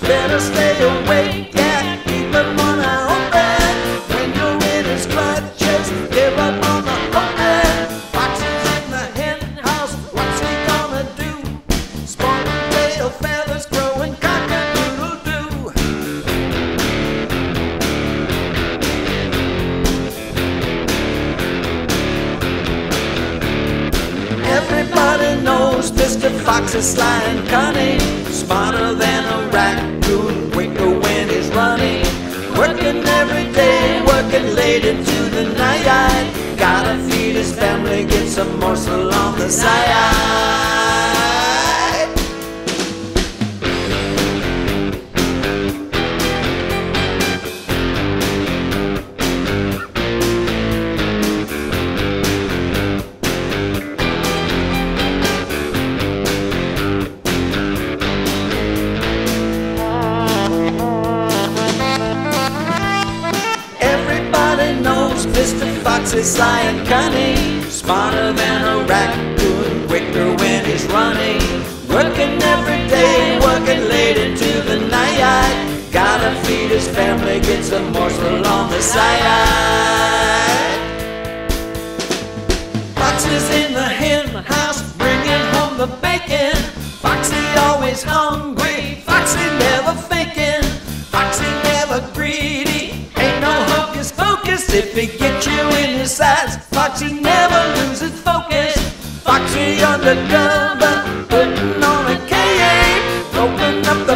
better stay awake, yeah, keep one eye open. When you're in his clutches, give up on the open. Foxes in the hen house, what's he gonna do? Spawning tail feathers, growing cock-a-doodle-doo. Everybody knows Mr. Fox is sly and cunning, smarter than a raccoon, quicker when he's running. Working every day, working late into the night. Gotta feed his family, get some morsel on the side. Mr. Fox is sly and cunning, smarter than a raccoon, quicker when he's running. Working every day, working late into the night. Gotta feed his family, get some morsel on the side. Fox is in the hen house, bringing home the bacon. Foxy always hungry, Foxy never faking. Foxy never greedy, ain't no hocus pocus. If he gets you in his sights, Foxy never loses focus. Foxy undercover, putting on a cape, open up